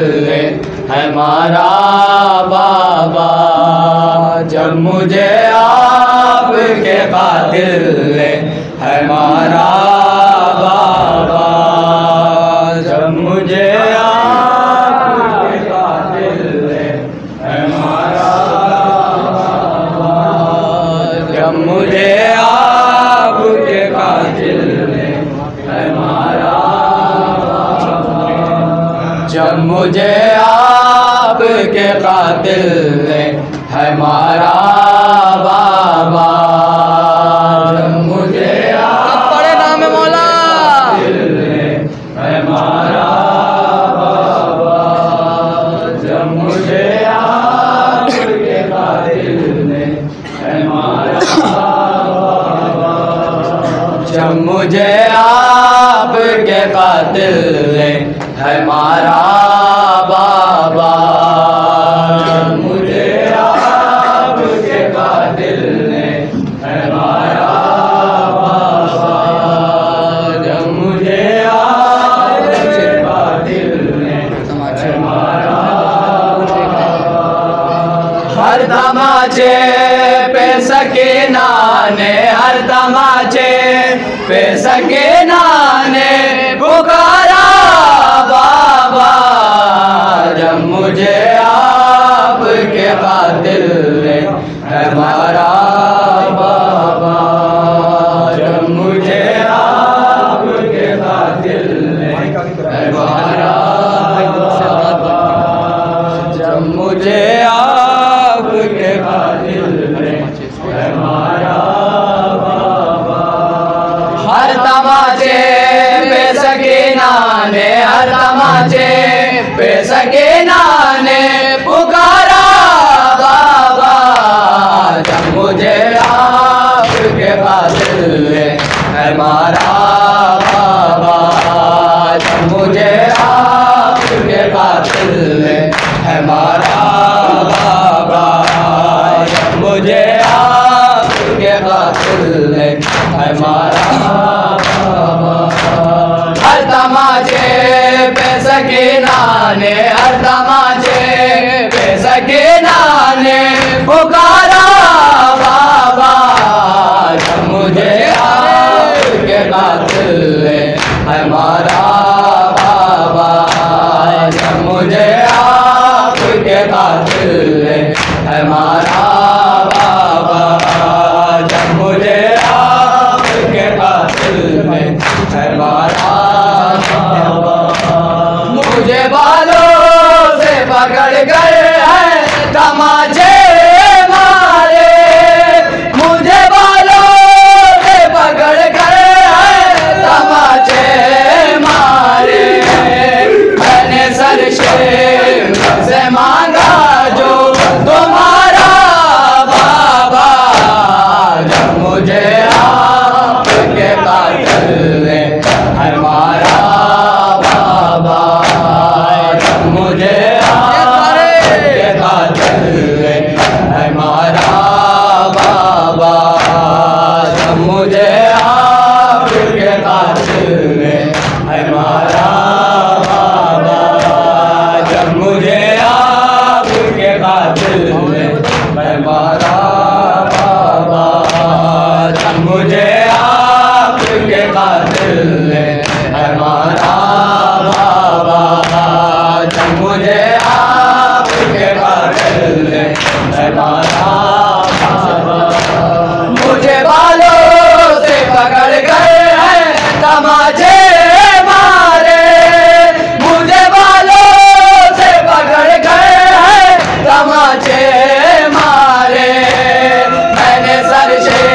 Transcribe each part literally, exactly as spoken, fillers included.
हमारा बाबा, जब मुझे आपके कातिल हमारा बाबा, जब मुझे आपके कातिल हमारा बाबा, जब मुझे आपके कातिल हमारा बाबा, जब मुझे आपके कातिल हमारा बाबा, जब मुझे बड़े नाम है मौला हमारा बाबा, जब मुझे आपके कातिल हमारा बाबा, जब मुझे आपके कातिल हमारा बाबा, मुझे आपके कातिल हमारा बाबा, जब मुझे आपके कातिल हमारा बाबा, हर तमाचे पे सकीना ने, हर तमाचे पे सकीना ने पुकारा बाबा, जब मुझे आपके कातिल हमारा बाबा, जब मुझे आपके कातिल हमारा बाबा, जब मुझे आपके कातिल हमारा बाबा, हर तमाचे पे सकीना ने, हर तमाचे पे सकीना ने पुकारा बाबा, जब मुझे आपके कातिल हमारा बाबा, जब मुझे आपके कातिल हमारा बाबा, जब मुझे आपके कातिल हमारा बाबा, हर तमाचे पे सकीना ने, हर तमाचे पे सकीना ने पुकारा बाबा, जब मुझे आपके कातिल हमारा बाबा, जब मुझे आपके कातिल हमारा बाबा, जब मुझे आपके कातिल हमारा बाबा, मुझे बालों से पकड़ कर है तमाचे मारे, मुझे बालों से पकड़ कर है तमाचे मारे, मैंने सर से मांगा जो तुम्हारा बाबा, जब मुझे आपके कातिल हमारा बाबा, जब मुझे आपके कातिल हमारा बाबा, जब मुझे आपके कातिल हमारा बाबा, जब मुझे आपके कातिल हमारा बाबा, जब मुझे आपके कातिल हमारा बाबा, जब मुझे आपके कातिल हमारा बाबा, मुझे बालों से पकड़ गए हैं तमाचे मारे, मुझे बालों से पकड़ गए हैं तमाचे मारे, मैंने सर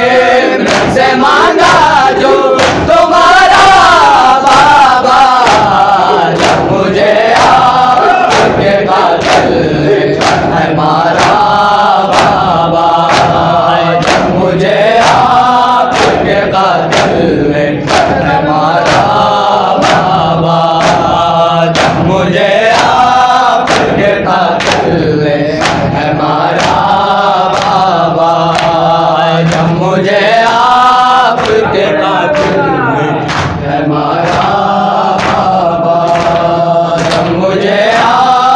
से मांगा जो तुम्हारा बाबा, जब मुझे आपके कातिल हमारा बाबा, जब मुझे आपके कातिल हमारा बाबा, जब मुझे आपके कातिल हमारा बाबा, जब मुझे आपके कातिल हमारा बाबा, जब मुझे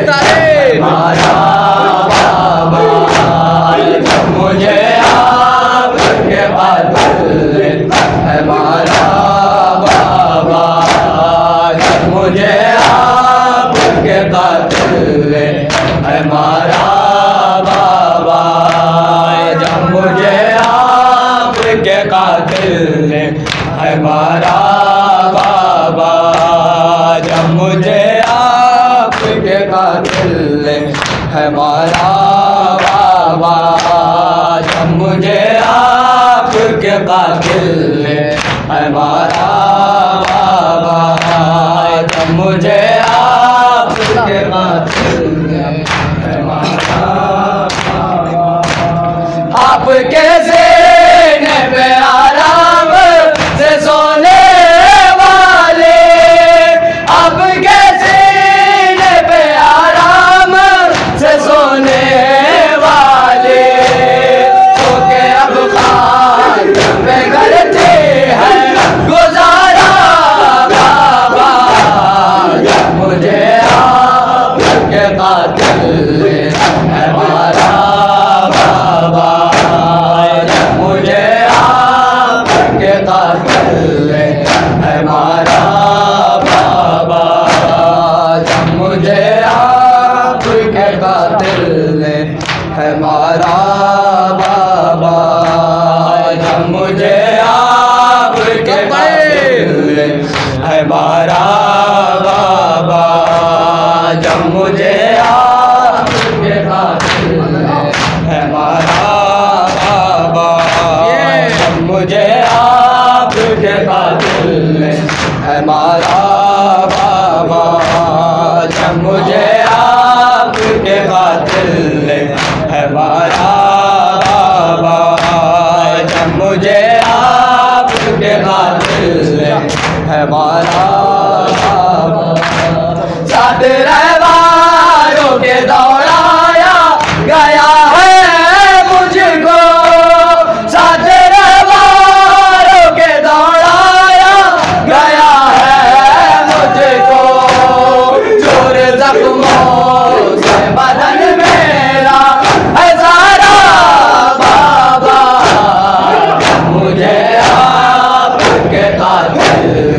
सारे हमारा बाबा जब मुझे आपके कातिल हमारा बाबा जब मुझे आपके कातिल हमारा बाबा जब मुझे आपके कातिल हमारा बाबा जब मुझे आपके कातिल हमारा बाबा जब मुझे आपके कातिल हमारा बाबा जब मुझे आपके कातिल हमारा आपके सीने पे आराम से सोने वाले आपके सीने पे आराम से सोने वाले तो के अब खान में करते हैं गुजारा बाबा जब मुझे आपके कातिल हमारा बाबा जब मुझे आपके कातिल हमारा बाबा जब मुझे आपके कातिल हमारा बाबा जब मुझे आपके कातिल हमारा बाबा जब मुझे आपके कातिल हमारा बाबा जब मुझे आपके कातिल हमारा बाबा जब मुझे आपके कातिल हमारा बाबा जब मुझे आपके कातिल हमारा साथ रहवारों के दौड़ाया गया है मुझको साथ रहवारों के दौड़ाया गया है मुझको जोर जख्मों से बदन मेरा है सारा बाबा मुझे आपके कातिल